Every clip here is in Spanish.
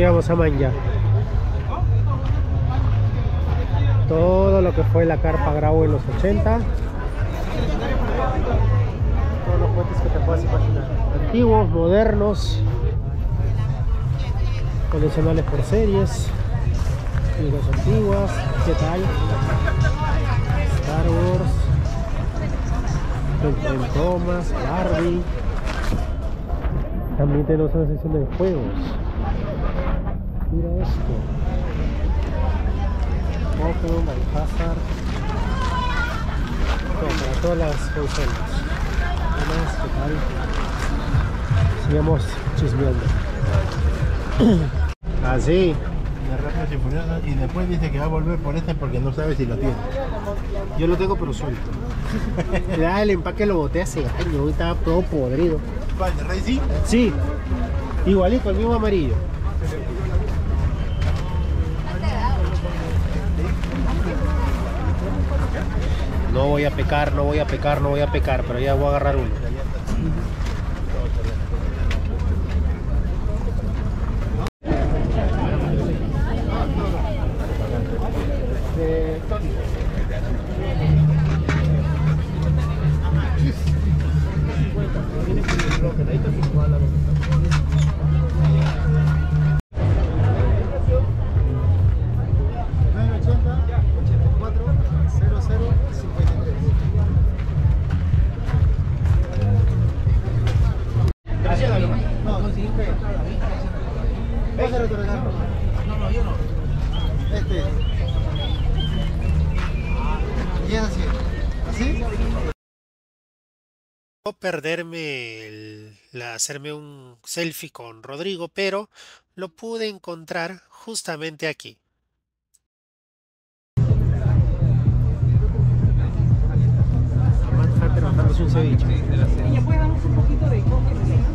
Llegamos a Manja. Todo lo que fue la carpa Grau en los 80. Todos los juguetes que te puedas imaginar. Antiguos, modernos, coleccionables por series, figuras antiguas. ¿Qué tal? Star Wars, el Thomas, Barbie. También tenemos una sección de juegos. Mira esto. Pokémon, Biohazard. Todo, para todas las consolas. ¿Qué tal? Sigamos chismeando. Así. De Rápidos y Furiosos, y después dice que va a volver por este porque no sabe si lo tiene. Yo lo tengo pero suelto. Ya el empaque lo boté hace años, hoy estaba todo podrido. ¿Cuál? ¿De Racing? Sí, igualito, el mismo amarillo. No voy a pecar, no voy a pecar, no voy a pecar, pero ya voy a agarrar uno. Perderme hacerme un selfie con Rodrigo, pero lo pude encontrar justamente aquí. Amanda bajándose un ceviche. Ella puede darnos un poquito de coque.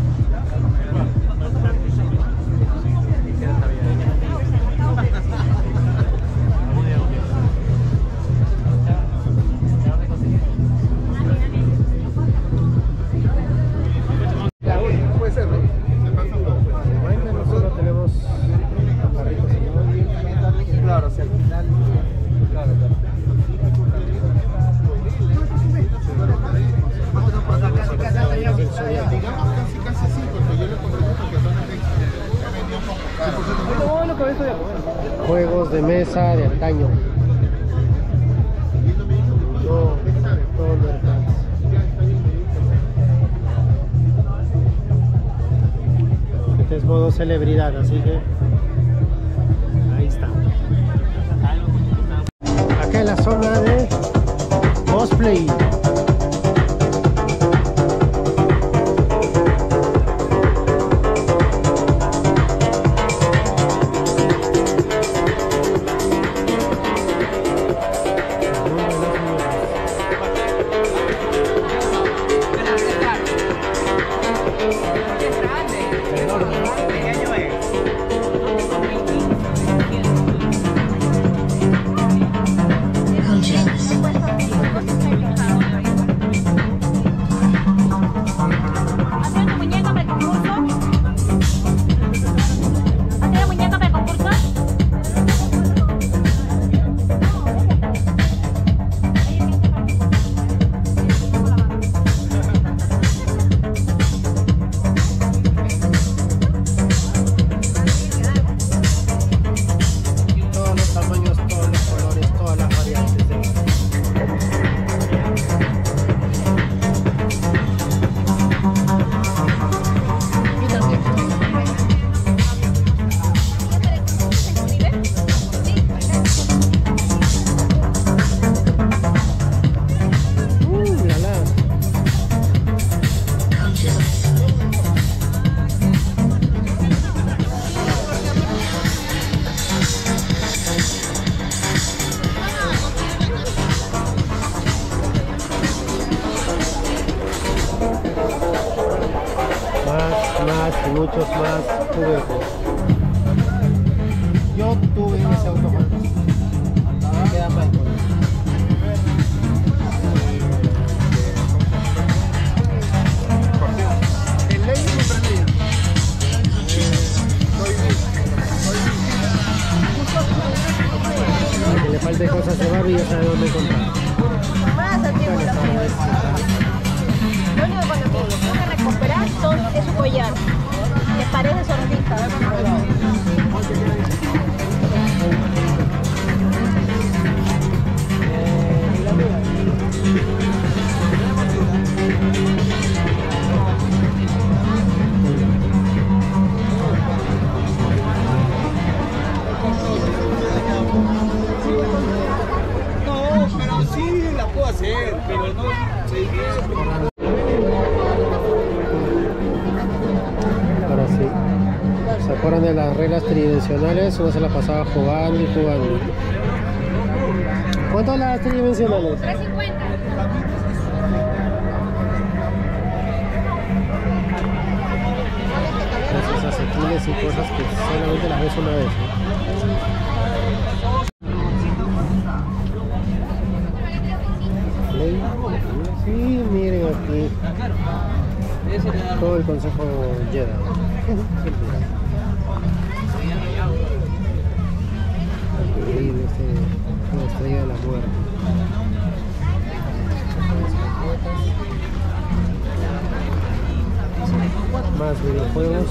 Claro, si al final. Claro, claro. Digamos casi sí, porque yo le compré porque son vendió un poco caro. Juegos de mesa de antaño. Todo verdad. Este es modo celebridad, así que ahí está. Acá en la zona de cosplay. Y muchos más juegos. Yo tuve ese autojuego. Me queda mal. El ley me prendía. Soy bien. me he encontrado. Más antiguo lo que es. Lo único con lo que pude recuperar es su collar, que parece sortija. No, pero sí la puedo hacer, pero no sé. Ahora sí. ¿Se acuerdan de las reglas tridimensionales? Uno se la pasaba jugando y jugando. ¿Cuánto las tridimensionales? 350. Esas asequibles y cosas que solamente las ves una vez, ¿no? Sí, miren aquí todo el consejo Jedi. Increíble esta estrella de la muerte. Más videojuegos.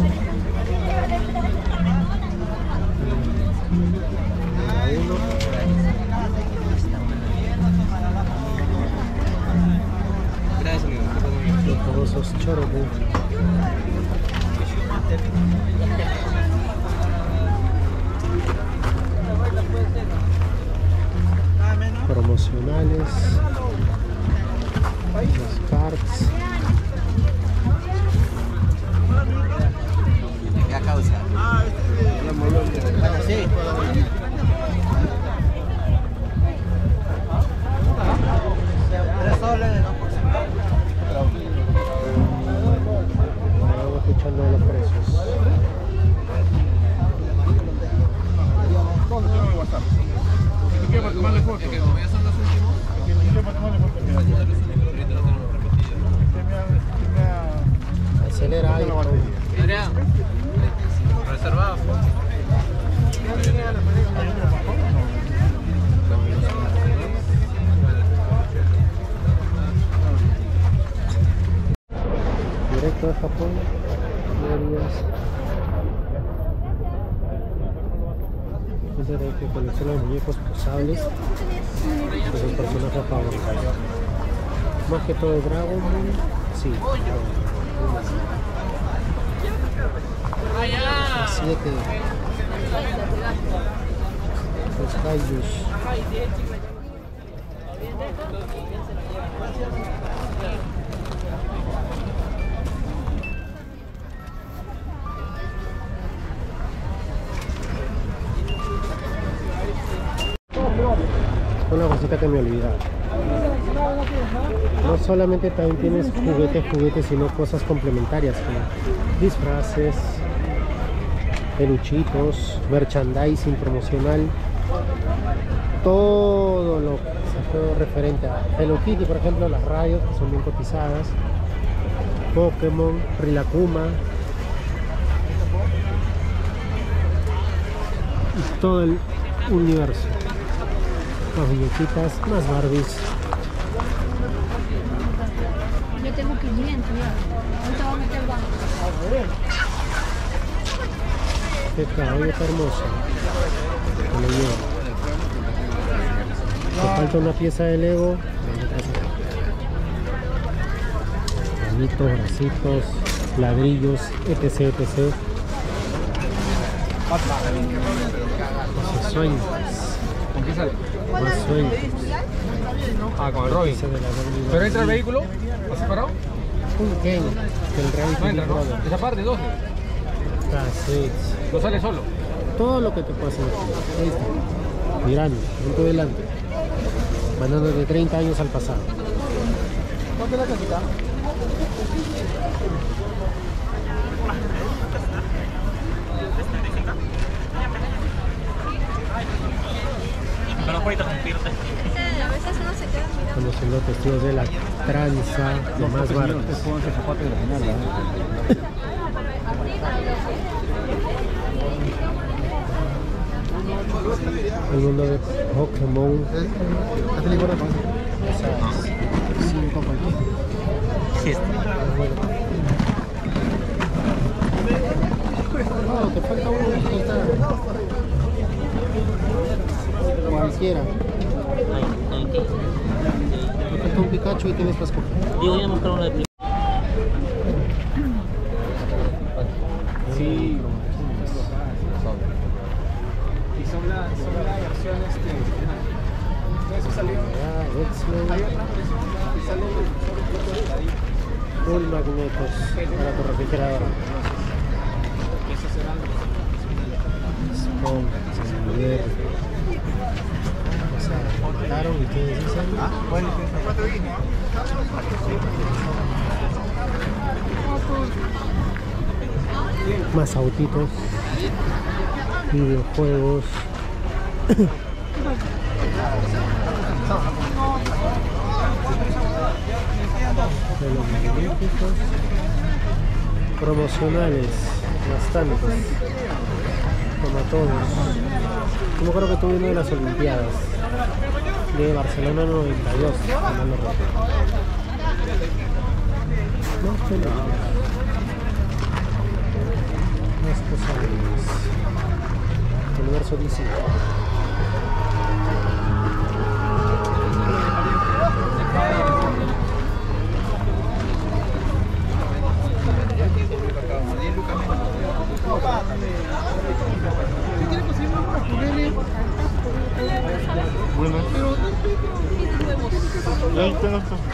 Gracias, amigo. Los famosos choros. Promocionales. Los cards. ¿Qué causa? Bueno, sí. Vamos escuchando los precios. ¿Dónde tengo el WhatsApp? ¿Tú quieres para tomarle foto? Es que como ya son los últimos. ¿Quieres para tomarle foto? Acelera ahí. Adrián, reservado. Directo de Japón. Dice que colecciona muñecos posables de sus personajes favoritos. Más que todo Dragon Ball. Sí. 7. Los Kaijus. Una cosita que me olvidaba. No solamente también tienes juguetes, sino cosas complementarias como disfraces, peluchitos, merchandising promocional, todo lo referente a Hello Kitty, por ejemplo, las radios que son bien cotizadas, Pokémon, Rilakkuma y todo el universo. Más muñequitas, más Barbies. Yo tengo 500 ya. Ahorita voy a meter banco. Qué caballeta hermosa. Me lo llevo. Te falta una pieza de Lego. Manitos, bracitos, ladrillos, etc, etc. Esos sueños. ¿Con qué sale? Más sueños. Ah, con el Robin. ¿Pero entra el vehículo? ¿Está separado? Un Ken. El Gravity No entra, ¿no? Brother. Esa parte, 12. Cassettes. ¿No sale solo? Todo lo que te pase. Ahí está. Mirando, punto delante. Mandando de 30 años al pasado. ¿Cuánto es la cajita? A veces uno se queda mirando. Estamos siendo testigos de la tranza de más barcos. El mundo de Pokémon. Hazle igual a Juan. 5 cualquiera. No, te falta uno. Ahí está. Cualquiera. Te falta un Pikachu y tienes para escoger. Digo, voy a buscar uno de primero. Sí. Y son la versión eso salió. X-Men. Hay otra versión que sale Full magnetos para tu refrigerador. esos serán Spawn, Xavier. O sea, cortaron y ustedes dicen. Bueno, 4 líneas. Más autitos, videojuegos. De los magníficos. Promocionales, bastantes. Como todos. Como creo que tuve uno de las Olimpiadas de Barcelona 92. Si mal no recuerdo. Más películas. Más cosas. Universo DC. Bueno, ahí está.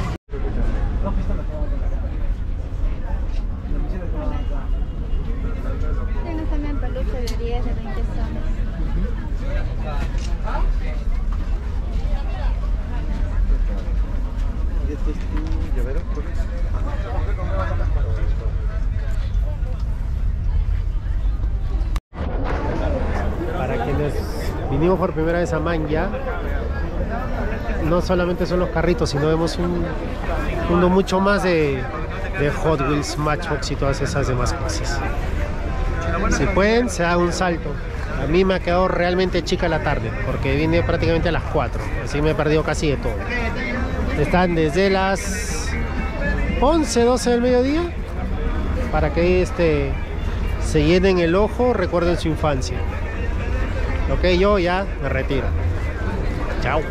Tengo también peluche de 10, de 20 soles. ¿Y este es tu llavero? Para quienes vinimos por primera vez a Manja, no solamente son los carritos, sino vemos un mundo mucho más de Hot Wheels, Matchbox y todas esas demás cosas. Si pueden, se da un salto. A mí me ha quedado realmente chica la tarde, porque vine prácticamente a las 4, así me he perdido casi de todo. Están desde las 11, 12 del mediodía, para que se llenen el ojo, recuerden su infancia. Ok, yo ya me retiro. Chao.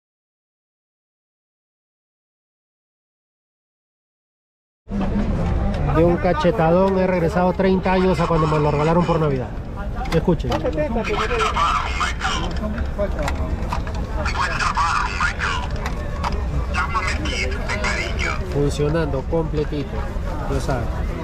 De un cachetadón he regresado 30 años a cuando me lo regalaron por Navidad. Escuchen. Funcionando completito. Ya saben.